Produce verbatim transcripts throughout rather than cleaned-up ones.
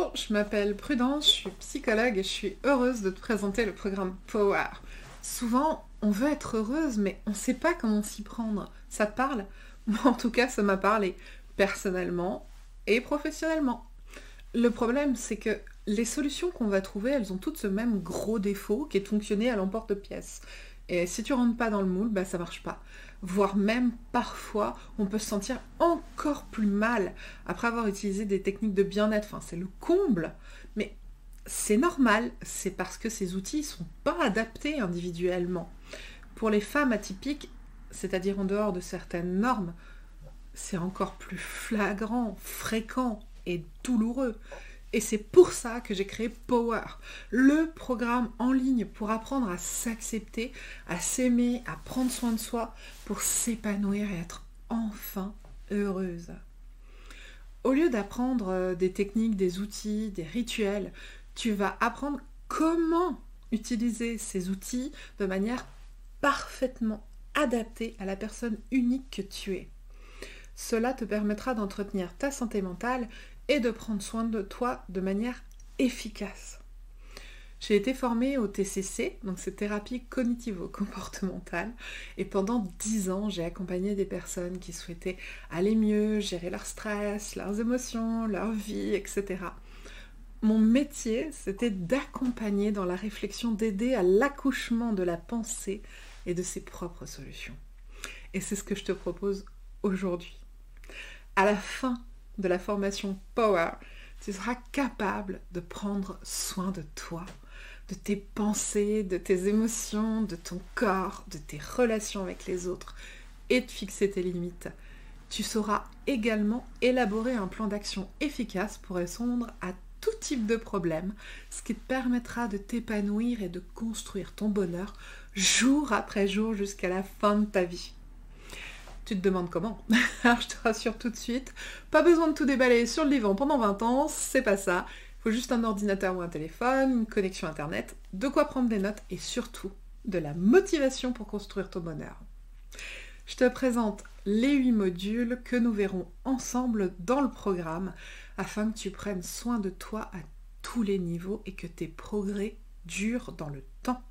Bonjour, je m'appelle Prudence, je suis psychologue et je suis heureuse de te présenter le programme Power. Souvent, on veut être heureuse, mais on ne sait pas comment s'y prendre. Ça te parle? Moi, en tout cas, ça m'a parlé, personnellement et professionnellement. Le problème, c'est que les solutions qu'on va trouver, elles ont toutes ce même gros défaut qui est de fonctionner à l'emporte-pièce. Et si tu rentres pas dans le moule, bah ça marche pas. Voire même, parfois, on peut se sentir encore plus mal après avoir utilisé des techniques de bien-être. Enfin, c'est le comble. Mais c'est normal, c'est parce que ces outils sont pas adaptés individuellement. Pour les femmes atypiques, c'est-à-dire en dehors de certaines normes, c'est encore plus flagrant, fréquent et douloureux. Et c'est pour ça que j'ai créé Power, le programme en ligne pour apprendre à s'accepter, à s'aimer, à prendre soin de soi, pour s'épanouir et être enfin heureuse. Au lieu d'apprendre des techniques, des outils, des rituels, tu vas apprendre comment utiliser ces outils de manière parfaitement adaptée à la personne unique que tu es. Cela te permettra d'entretenir ta santé mentale et de prendre soin de toi de manière efficace. J'ai été formée au T C C, donc c'est thérapie cognitivo-comportementale, et pendant dix ans, j'ai accompagné des personnes qui souhaitaient aller mieux, gérer leur stress, leurs émotions, leur vie, et cetera. Mon métier, c'était d'accompagner dans la réflexion, d'aider à l'accouchement de la pensée et de ses propres solutions. Et c'est ce que je te propose aujourd'hui. À la fin de la formation Power, tu seras capable de prendre soin de toi, de tes pensées, de tes émotions, de ton corps, de tes relations avec les autres et de fixer tes limites. Tu sauras également élaborer un plan d'action efficace pour répondre à tout type de problème, ce qui te permettra de t'épanouir et de construire ton bonheur jour après jour jusqu'à la fin de ta vie. Tu te demandes comment? Alors je te rassure tout de suite, pas besoin de tout déballer sur le divan pendant vingt ans, c'est pas ça. Il faut juste un ordinateur ou un téléphone, une connexion internet, de quoi prendre des notes et surtout de la motivation pour construire ton bonheur. Je te présente les huit modules que nous verrons ensemble dans le programme afin que tu prennes soin de toi à tous les niveaux et que tes progrès durent dans le temps.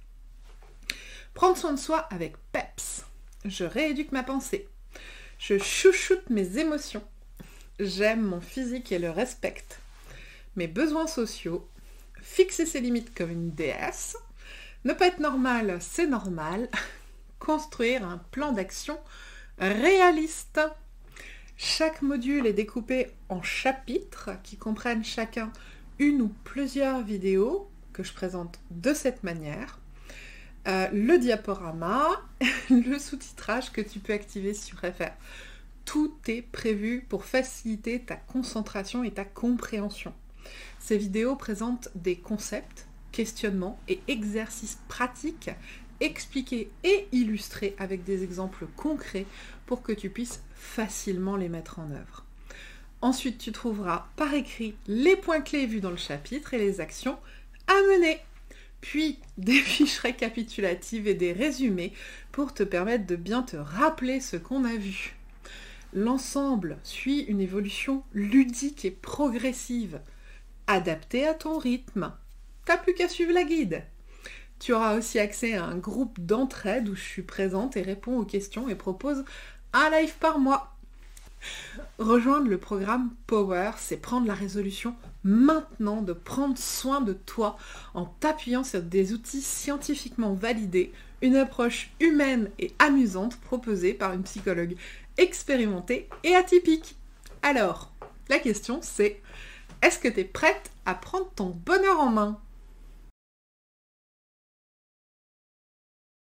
Prendre soin de soi avec peps. Je rééduque ma pensée. Je chouchoute mes émotions. J'aime mon physique et le respecte. Mes besoins sociaux. Fixer ses limites comme une déesse. Ne pas être normal, c'est normal. Construire un plan d'action réaliste. Chaque module est découpé en chapitres qui comprennent chacun une ou plusieurs vidéos que je présente de cette manière. Euh, le diaporama, le sous-titrage que tu peux activer si tu préfères. Tout est prévu pour faciliter ta concentration et ta compréhension. Ces vidéos présentent des concepts, questionnements et exercices pratiques expliqués et illustrés avec des exemples concrets pour que tu puisses facilement les mettre en œuvre. Ensuite, tu trouveras par écrit les points clés vus dans le chapitre et les actions à mener. Puis des fiches récapitulatives et des résumés pour te permettre de bien te rappeler ce qu'on a vu. L'ensemble suit une évolution ludique et progressive, adaptée à ton rythme. T'as plus qu'à suivre la guide. Tu auras aussi accès à un groupe d'entraide où je suis présente et réponds aux questions et propose un live par mois. Rejoindre le programme Power, c'est prendre la résolution maintenant de prendre soin de toi en t'appuyant sur des outils scientifiquement validés, une approche humaine et amusante proposée par une psychologue expérimentée et atypique. Alors, la question c'est, est-ce que tu es prête à prendre ton bonheur en main ?